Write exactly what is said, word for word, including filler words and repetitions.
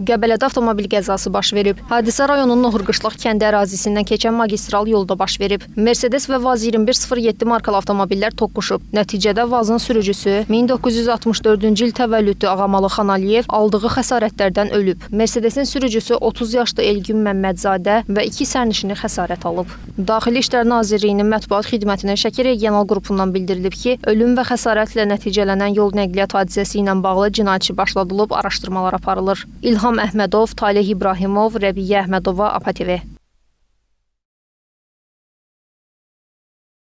Qəbələdə avtomobil qəzası baş verib. Hadisə rayonun Nohurqışlaq kəndi ərazisindən keçən magistral yolda baş verib. Mercedes və Vaz iyirmi bir sıfır yeddi markalı avtomobillər toqquşub. Nəticədə Vazın sürücüsü min doqquz yüz altmış dördüncü il təvəllüdlü Ağamalı Xan Əliyev aldığı xəsarətlərdən ölüb. Mercedesin sürücüsü otuz yaşlı Elgün Məmmədzadə və iki sərnişini xəsarət alıb. Daxili İşlər Nazirliyinin mətbuat xidmətinin Şəki regional qrupundan bildirilib ki, ölüm və xəsarətlə nəticələnən yol nəqliyyat hadisəsi ilə bağlı cinayət başladılıb, araşdırmalar aparılır. İlham Əhmədov, Talih İbrahimov, Rəbiyyə Əhmədova, APA T V.